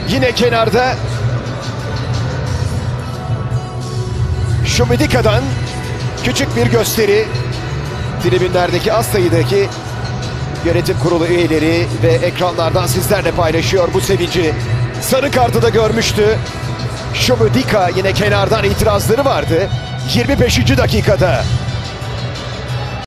yine kenarda. Şumidika'dan küçük bir gösteri. Tribünlerdeki az sayıdaki yönetim kurulu üyeleri ve ekranlardan sizlerle paylaşıyor bu sevinci. Sarı kartı da görmüştü. Şumidika yine kenardan itirazları vardı. 25. dakikada